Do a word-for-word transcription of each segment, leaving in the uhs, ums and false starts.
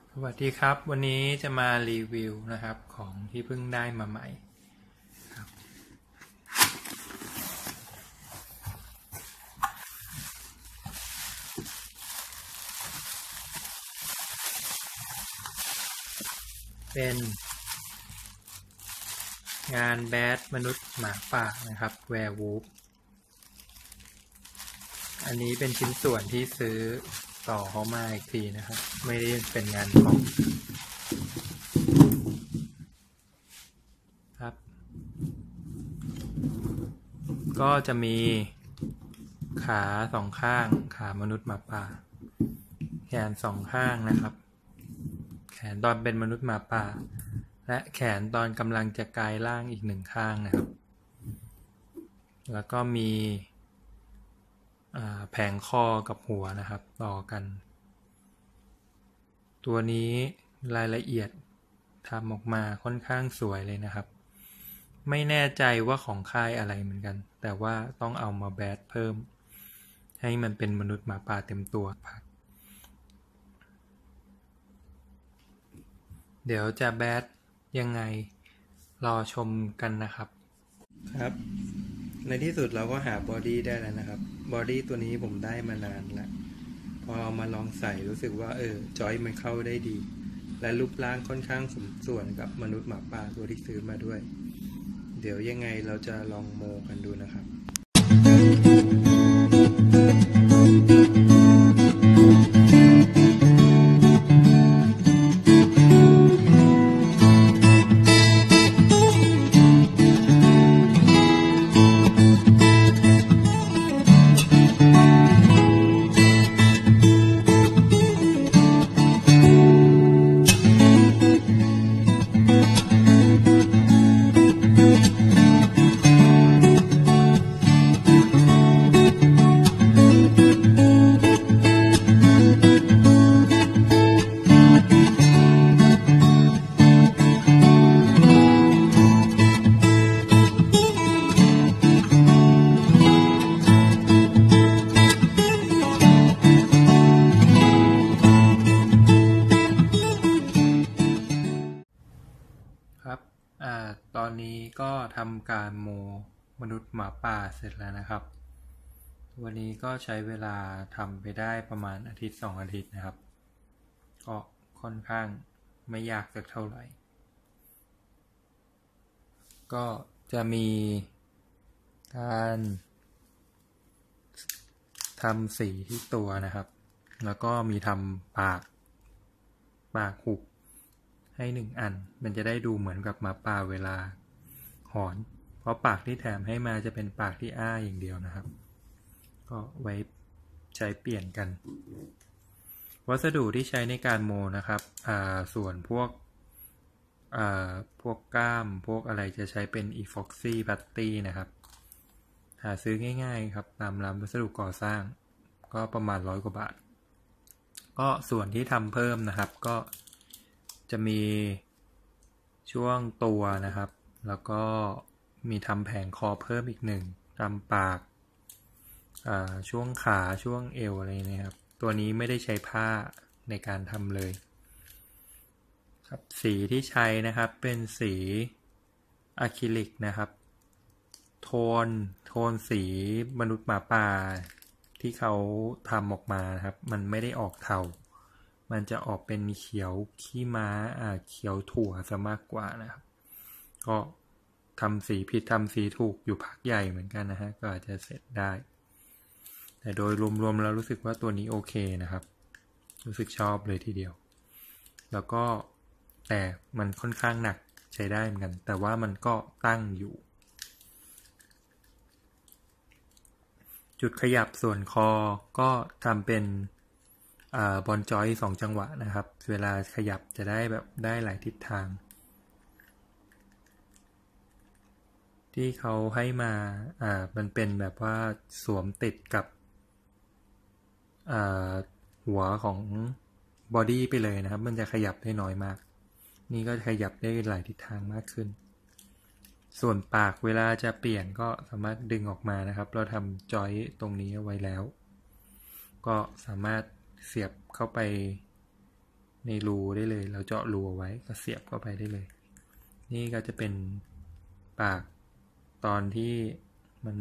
สวัสดีครับวันนี้จะมารีวิวนะครับของที่เพิ่งได้มาใหม่ครับเป็นงานแบดมนุษย์หมาป่านะครับแวร์วูฟอันนี้เป็นชิ้นส่วนที่ซื้อต่อเขามาอีกทีนะครับไม่ได้เป็นงานของครับก็จะมีขาสองข้างขามนุษย์หมาป่าแขนสองข้างนะครับแขนตอนเป็นมนุษย์หมาป่าและแขนตอนกำลังจะกลายร่างอีกหนึ่งข้างนะครับแล้วก็มีแผงคอกับหัวนะครับต่อกันตัวนี้รายละเอียดทำออกมาค่อนข้างสวยเลยนะครับไม่แน่ใจว่าของค่ายอะไรเหมือนกันแต่ว่าต้องเอามาแบดเพิ่มให้มันเป็นมนุษย์หมาป่าเต็มตัวเดี๋ยวจะแบดยังไงรอชมกันนะครับครับในที่สุดเราก็หาบอดี้ได้แล้วนะครับบอดี้ตัวนี้ผมได้มานานแล้วพอเอามาลองใส่รู้สึกว่าเออจอยมันเข้าได้ดีและรูปร่างค่อนข้างสมส่วนกับมนุษย์หมาป่าตัวที่ซื้อมาด้วยเดี๋ยวยังไงเราจะลองโมกันดูนะครับครับอ่าตอนนี้ก็ทำการโมมนุษย์หมาป่าเสร็จแล้วนะครับวันนี้ก็ใช้เวลาทำไปได้ประมาณอาทิตย์สองอาทิตย์นะครับก็ค่อนข้างไม่ยากสักเท่าไหร่ก็จะมีการทำสีที่ตัวนะครับแล้วก็มีทำปากปากหุบให้หนึ่งอันมันจะได้ดูเหมือนกับหมาป่าเวลาหอนเพราะปากที่แถมให้มาจะเป็นปากที่อ้าอย่างเดียวนะครับก็ไว้ใช้เปลี่ยนกันวัสดุที่ใช้ในการโมนะครับอ่าส่วนพวกอ่าพวกก้ามพวกอะไรจะใช้เป็น epoxy putty นะครับหาซื้อง่ายๆครับตามร้านวัสดุก่อสร้างก็ประมาณร้อยกว่าบาทก็ส่วนที่ทำเพิ่มนะครับก็จะมีช่วงตัวนะครับแล้วก็มีทำแผงคอเพิ่มอีกหนึ่งทำปากช่วงขาช่วงเอวอะไรเนี่ยครับตัวนี้ไม่ได้ใช้ผ้าในการทำเลยครับสีที่ใช้นะครับเป็นสีอะคริลิกนะครับโทนโทนสีมนุษย์หมาป่าที่เขาทำออกมาครับมันไม่ได้ออกเทามันจะออกเป็นเขียวขี้ม้าอ่าเขียวถั่วซะมากกว่านะครับก็ทำสีผิดทำสีถูกอยู่พักใหญ่เหมือนกันนะฮะก็อาจจะเสร็จได้แต่โดยรวมๆแล้วรู้สึกว่าตัวนี้โอเคนะครับรู้สึกชอบเลยทีเดียวแล้วก็แต่มันค่อนข้างหนักใช้ได้เหมือนกันแต่ว่ามันก็ตั้งอยู่จุดขยับส่วนคอก็ทำเป็นบอลจอยสองจังหวะนะครับเวลาขยับจะได้แบบได้หลายทิศทางที่เขาให้มาอ่ามันเป็นแบบว่าสวมติดกับอ่าหัวของบอดี้ไปเลยนะครับมันจะขยับได้น้อยมากนี่ก็ขยับได้หลายทิศทางมากขึ้นส่วนปากเวลาจะเปลี่ยนก็สามารถดึงออกมานะครับเราทำจอยตรงนี้เอาไว้แล้วก็สามารถเสียบเข้าไปในรูได้เลยเราเจาะรูเอาไว้ก็เสียบเข้าไปได้เลยนี่ก็จะเป็นปากตอนที่มัน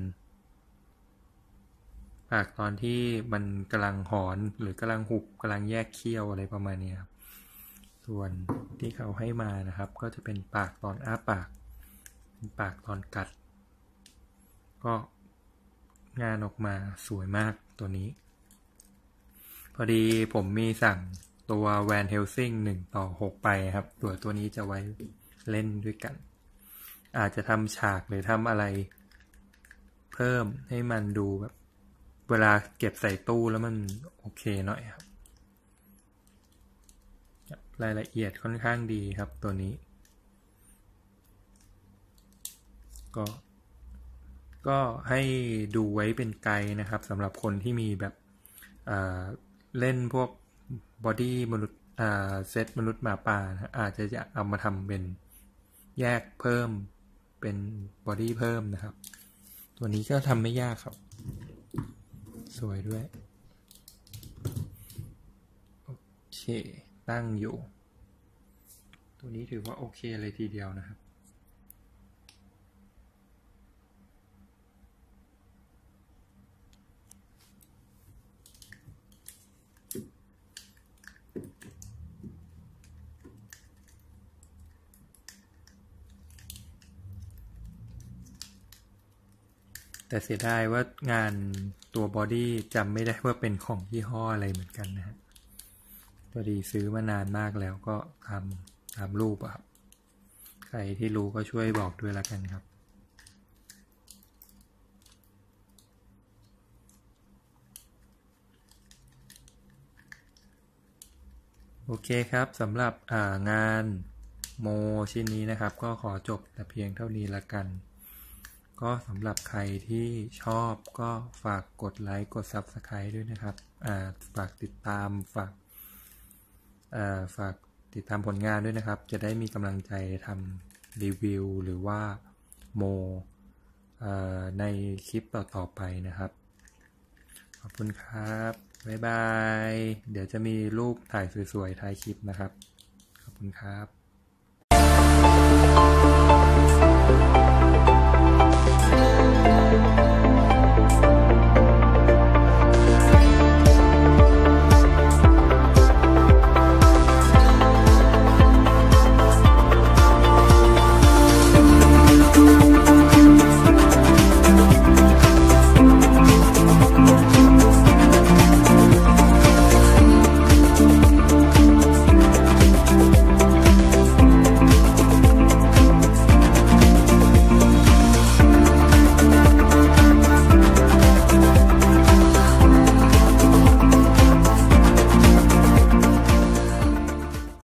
ปากตอนที่มันกำลังหอนหรือกำลังหุบกำลังแยกเขี้ยวอะไรประมาณนี้ครับส่วนที่เขาให้มานะครับก็จะเป็นปากตอนอ้าปากเป็นปากตอนกัดก็งานออกมาสวยมากตัวนี้พอดีผมมีสั่งตัวแวนเฮลซิงหนึ่งต่อหกไปครับตัวตัวนี้จะไว้เล่นด้วยกันอาจจะทำฉากหรือทำอะไรเพิ่มให้มันดูแบบเวลาเก็บใส่ตู้แล้วมันโอเคหน่อยครับรายละเอียดค่อนข้างดีครับตัวนี้ก็ก็ให้ดูไว้เป็นไกด์นะครับสำหรับคนที่มีแบบเล่นพวกบอดี้มนุษย์เซตมนุษย์หมาป่านะอาจจะจะเอามาทำเป็นแยกเพิ่มเป็นบอดี้เพิ่มนะครับตัวนี้ก็ทำไม่ยากครับสวยด้วยโอเคตั้งอยู่ตัวนี้ถือว่าโอเคเลยทีเดียวนะครับแต่เสียดายว่างานตัวบอดี้จำไม่ได้ว่าเป็นของยี่ห้ออะไรเหมือนกันนะฮะพอดีซื้อมานานมากแล้วก็ทำตามรูปอะครับใครที่รู้ก็ช่วยบอกด้วยละกันครับโอเคครับสำหรับงานโมชิ้นนี้นะครับก็ขอจบแต่เพียงเท่านี้ละกันก็สำหรับใครที่ชอบก็ฝากกดไลค์กด ซับสไครบ์ ด้วยนะครับฝากติดตามฝากฝากติดตามผลงานด้วยนะครับจะได้มีกำลังใจทำรีวิวหรือว่าโมในคลิปต่อๆไปนะครับขอบคุณครับบ๊ายบายเดี๋ยวจะมีรูปถ่ายสวยๆท้ายคลิปนะครับขอบคุณครับ